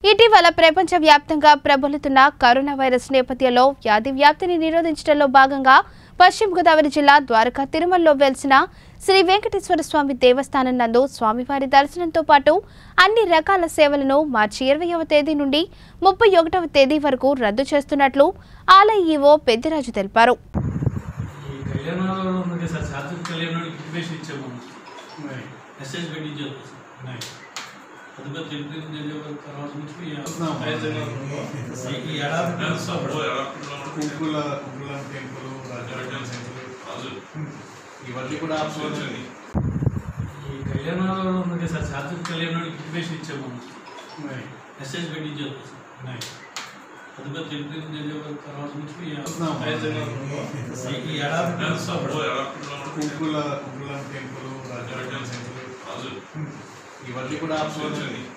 ఇటీవల ప్రపంచవ్యాప్తంగా ప్రబలుతున్న corona virus నేపథ్యంలో వ్యాధి వ్యాప్తిని నిరోధించడంలో భాగంగా పశ్చిమ గోదావరి జిల్లా ద్వారకా తిరుమలలో వెలిసిన శ్రీ వెంకటేశ్వర స్వామి దేవస్థానం నందు స్వామివారి దర్శనంతో పాటు అన్ని రకాల సేవలను మార్చి 20వ తేదీ నుండి 31వ తేదీ వరకు రద్దు చేస్తున్నట్లు ఆలయ ఈవో పెద్దిరాజు తెలిపారు. ఇవన్నీ కూడా ఈ కళ్యాణాలలో ఉన్నది సార్ చార్జెస్ కళ్యాణానికి ఇన్ఫర్మేషన్ ఇచ్చాము మెసేజ్ పెట్టించారు తదుపరి తర్వాత నుంచి ఈ ఇవన్నీ కూడా